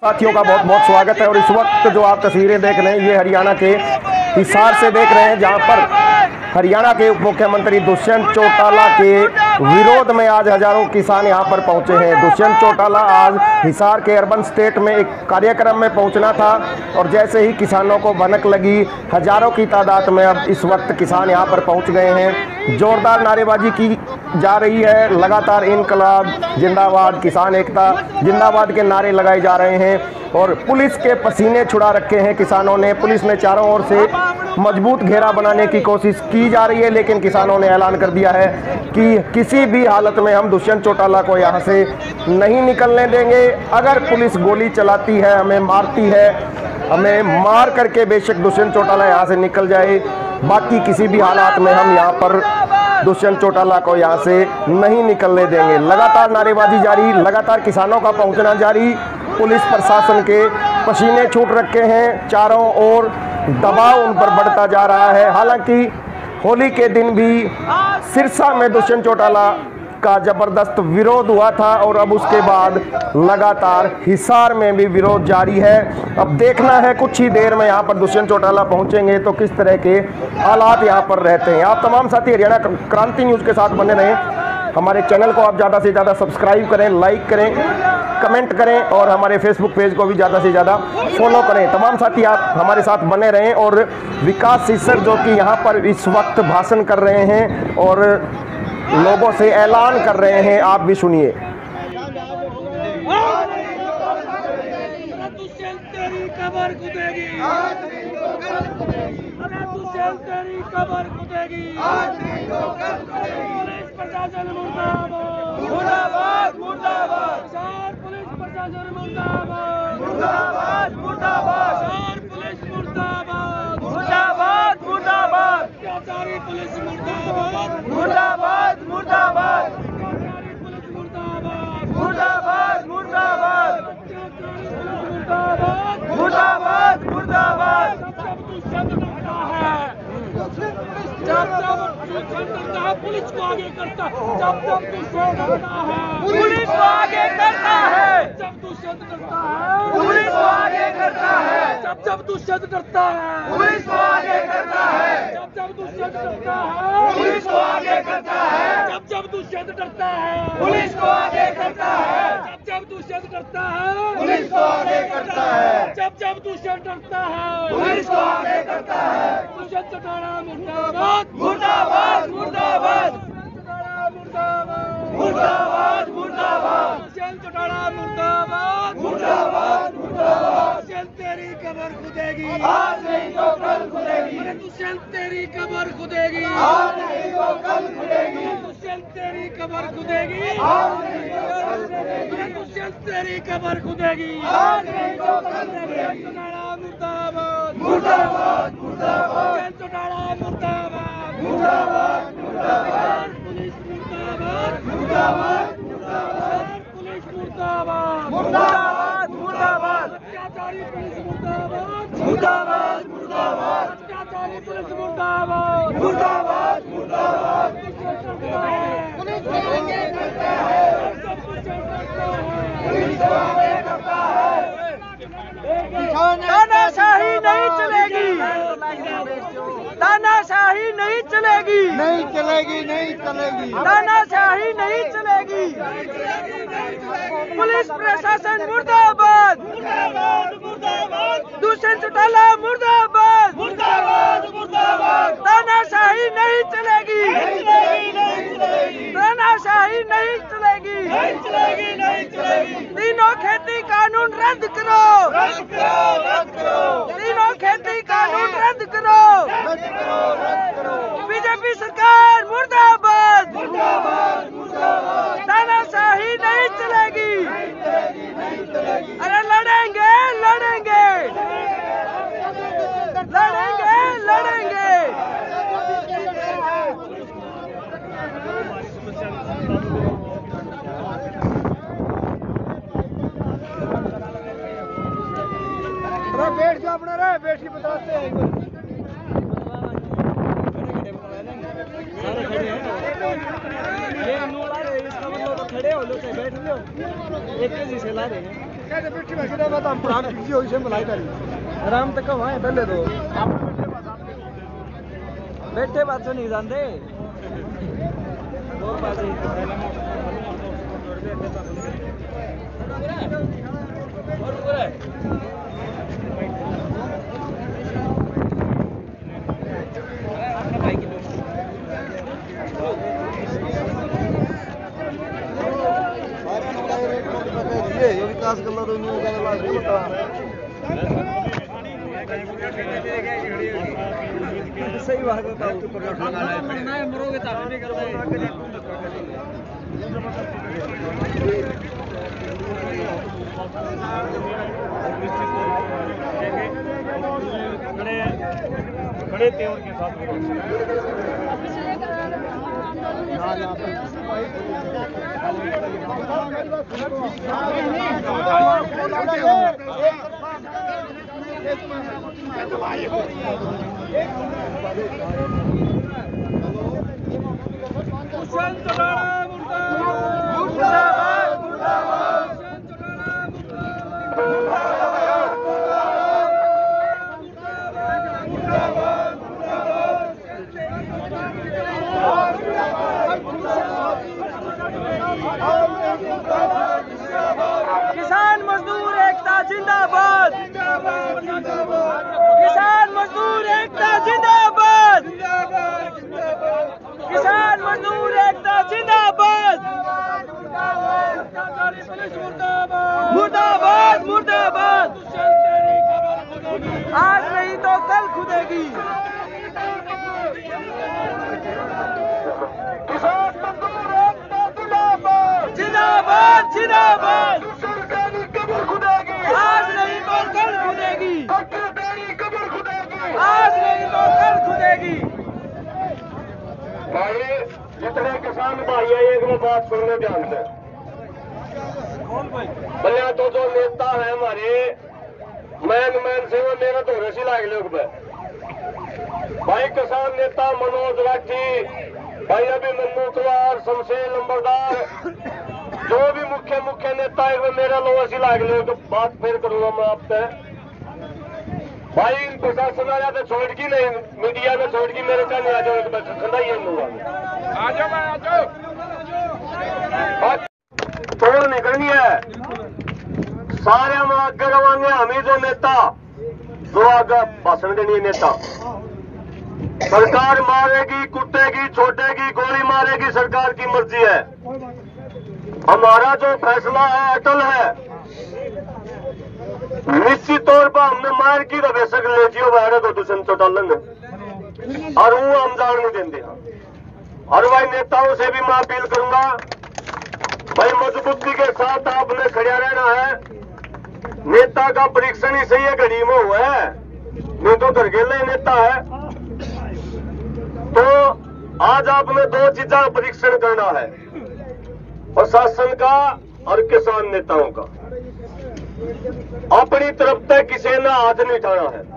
साथियों का बहुत बहुत स्वागत है। और इस वक्त जो आप तस्वीरें देख रहे हैं ये हरियाणा के हिसार से देख रहे हैं, जहां पर हरियाणा के उप मुख्यमंत्री दुष्यंत चौटाला के विरोध में आज हजारों किसान यहां पर पहुंचे हैं। दुष्यंत चौटाला आज हिसार के अर्बन स्टेट में एक कार्यक्रम में पहुंचना था और जैसे ही किसानों को भनक लगी, हजारों की तादाद में अब इस वक्त किसान यहां पर पहुंच गए हैं। जोरदार नारेबाजी की जा रही है, लगातार इनकलाब जिंदाबाद, किसान एकता जिंदाबाद के नारे लगाए जा रहे हैं और पुलिस के पसीने छुड़ा रखे हैं किसानों ने। पुलिस ने चारों ओर से मजबूत घेरा बनाने की कोशिश की जा रही है, लेकिन किसानों ने ऐलान कर दिया है कि किसी भी हालत में हम दुष्यंत चौटाला को यहां से नहीं निकलने देंगे। अगर पुलिस गोली चलाती है, हमें मारती है, हमें मार करके बेशक दुष्यंत चौटाला यहां से निकल जाए, बाकी किसी भी हालात में हम यहां पर दुष्यंत चौटाला को यहां से नहीं निकलने देंगे। लगातार नारेबाजी जारी, लगातार किसानों का पहुंचना जारी। पुलिस प्रशासन के पसीने छूट रखे हैं, चारों ओर दबाव उन पर बढ़ता जा रहा है। हालांकि होली के दिन भी सिरसा में दुष्यंत चौटाला का जबरदस्त विरोध हुआ था और अब उसके बाद लगातार हिसार में भी विरोध जारी है। अब देखना है कुछ ही देर में यहाँ पर दुष्यंत चौटाला पहुंचेंगे तो किस तरह के हालात यहाँ पर रहते हैं। आप तमाम साथी हरियाणा क्रांति न्यूज़ के साथ बने रहें। हमारे चैनल को आप ज़्यादा से ज़्यादा सब्सक्राइब करें, लाइक करें, कमेंट करें और हमारे फेसबुक पेज को भी ज़्यादा से ज़्यादा फॉलो करें। तमाम साथी आप हमारे साथ बने रहें। और विकास सिसर जो कि यहाँ पर इस वक्त भाषण कर रहे हैं और लोगों से ऐलान कर रहे हैं, आप भी सुनिए। प्रशासन मुर्दाबाद, मुर्दाबाद, पुलिस प्रशासन मुर्दाबाद, मुर्दाबाद, मुर्दाबाद, पुलिस मुर्दाबाद, मुर्दाबाद, मुर्दाबाद, अत्याचारी पुलिस मुर्दाबाद, मुर्दाबाद, मुर्दाबाद, अत्याचारी पुलिस मुर्दाबाद, मुर्दाबाद, मुर्दाबाद, मुर्दाबाद, मुर्दाबाद, जब जब पुलिस को आगे करता है, जब जब दुष्यंत करता है, पुलिस को आगे करता है, जब दुष्यंत करता है, पुलिस को आगे करता है, जब जब दुष्यंत करता है, पुलिस को आगे करता है, जब जब दुष्यंत करता है, पुलिस को आगे करता है, जब जब दुष्यंत करता है, पुलिस को आगे करता है, जब जब दुष्यंत करता है, पुलिस को आगे करता है, जब जब दुष्यंत करता है, पुलिस को आगे करता है। दुष्यंत चौटाला मुर्दाबाद, मुर्दाबाद, मुर्दाबाद, मुर्दाबाद, मुर्दाबाद, दुष्यंत चौटाला मुर्दाबाद, मुर्दाबाद, मुर्दाबाद, दुष्यंत तेरी कब्र खुदेगी, आज नहीं तो कल खुदेगी, दुष्यंत तेरी कब्र खुदेगी, आज नहीं तो कल खुदेगी, दुष्यंत तेरी कब्र खुदेगी, आज नहीं तो कल खुदेगी, दुष्यंत तेरी कब्र खुदेगी, आज नहीं तो कल खुदेगी। चौटाला मुर्दाबाद, मुर्दाबाद, मुर्दाबाद, दुष्यंत चौटाला मुर्दाबाद, मुर्दाबाद, मुर्दाबाद, पुलिस मुर्दाबाद, मुर्दाबाद, मुर्दाबाद, पुलिस मुर्दाबाद, मुर्दाबाद, मुर्दाबाद, अत्याचारी पुलिस मुर्दाबाद, मुर्दाबाद, मुर्दाबाद, अत्याचारी पुलिस मुर्दाबाद, मुर्दाबाद, मुर्दाबाद, पुलिस को आगे करता है, सब कुछ करता है, पुलिस को आगे करता है। तानाशाही नहीं चलेगी, तानाशाही नहीं चलेगी, नहीं चलेगी, नहीं चलेगी, तानाशाही नहीं चलेगी। पुलिस प्रशासन मुर्दाबाद, मुर्दाबाद, मुर्दाबाद, दुष्यंत चौटाला मुर्दाबाद, मुर्दाबाद, मुर्दाबाद, तानाशाही नहीं चलेगी, नहीं चलेगी, नहीं चलेगी, तानाशाही नहीं चलेगी, नहीं चलेगी, नहीं चलेगी। तीनों खेती कानून रद्द करो, रद्द करो, रद्द करो, तीनों खेती कानून रद्द करो, रद्द करो, रद्द करो। बीजेपी सरकार मुर्दाबाद, मुर्दाबाद, मुर्दाबाद, तानाशाही नहीं चलेगी, नहीं चलेगी, नहीं चलेगी। अरे लड़ेंगे, लड़ेंगे, लड़ेंगे, लड़ेंगे। बैठ जाओ अपना, रे बैठ के बताते हैं। सारे खड़े हैं, ये नूर आ रहे हैं, इसका मतलब तो खड़े हो लो, बैठ लो, एक तेजी से ला रहे हैं। आराम तक वहाँ पहले दो बैठे बात तो नहीं जानते और बात विकास कर लो सही बात होता है मरोगे तो नहीं करोगे बड़े तेवर के साथ किसान मजदूर एकता जिंदाबाद किसान मजदूर एकता जिंदाबाद किसान मजदूर एकता जिंदाबाद मुर्दाबाद मुर्दाबाद आज नहीं तो कल खुदेगी जिंदाबाद जिंदाबाद आज नहीं तो कल खुदेगी आज नहीं तो कल खुदेगी भाई जितने किसान भाई है एक में बात सुनने ध्यान से भले तो जो नेता है हमारे मैन से वो मेहनत हो रही लाग लोग भाई किसान नेता मनोज राठी भाई अभिमन्यु कुमार शमशेर लंबरदार जो भी मुख्य नेता है वो मेरा लोग ऐसी लाग लोग बात फिर करूंगा मैं आपसे भाई प्रशासन आया तो छोड़ की नहीं मीडिया में छोड़ की मेरे का नहीं आ जाओ खंडा ही लूंगा आ जाओ तोड़ निकलनी है सारे हम आगे रवांगे हमें जो नेता जो आगे भाषण देनी नेता सरकार मारेगी कुटेगी छोटेगी गोली मारेगी सरकार की मर्जी है हमारा जो फैसला है अटल है निश्चित तौर पर हमने मार की तो बेशक ले जियो बाहर तो दुष्यंत चौटाला ने और वो हम जान नहीं देंगे और भाई नेताओं से भी मैं अपील करूंगा भाई मजबूती के साथ आपने खड़ा रहना है नेता का परीक्षण ही सही है घड़ी में हुआ है नहीं तो घरगेले नेता है तो आज आपने दो चीजों का परीक्षण करना है प्रशासन का और किसान नेताओं का अपनी तरफ तक किसी ने हाथ नहीं उठाना है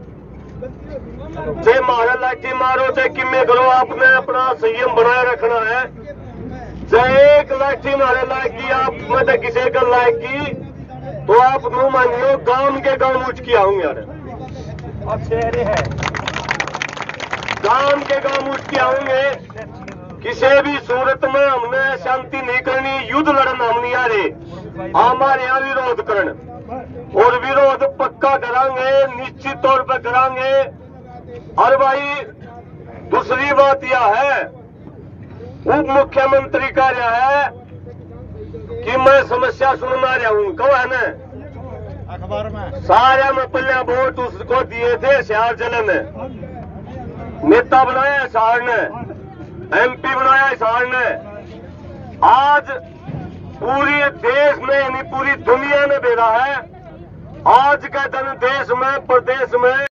चाहे मारा लाठी मारो चाहे किमे करो आपने अपना संयम बनाए रखना है चाहे एक लाठी मारे लायक की आप में किसी का लायक की तो आप नो मानियो गांव के गांव उठ के आऊंगे यार अब शहर है गांव के गांव उठ के आऊंगे किसी भी सूरत में हमने शांति नहीं करनी युद्ध लड़ना हम नहीं आ रहे हमारे यहाँ विरोध करना और विरोध पक्का करांगे निश्चित तौर पर करांगे और भाई दूसरी बात यह है उप मुख्यमंत्री का यह है कि मैं समस्या सुनना रहा हूं कहो है ना अखबार में सारे में पहले वोट उसको दिए थे सियार जिले में नेता बनाया हिसार ने MP बनाया हिसार ने आज पूरी देश में यानी पूरी दुनिया ने भेजा है आज का दिन देश में प्रदेश में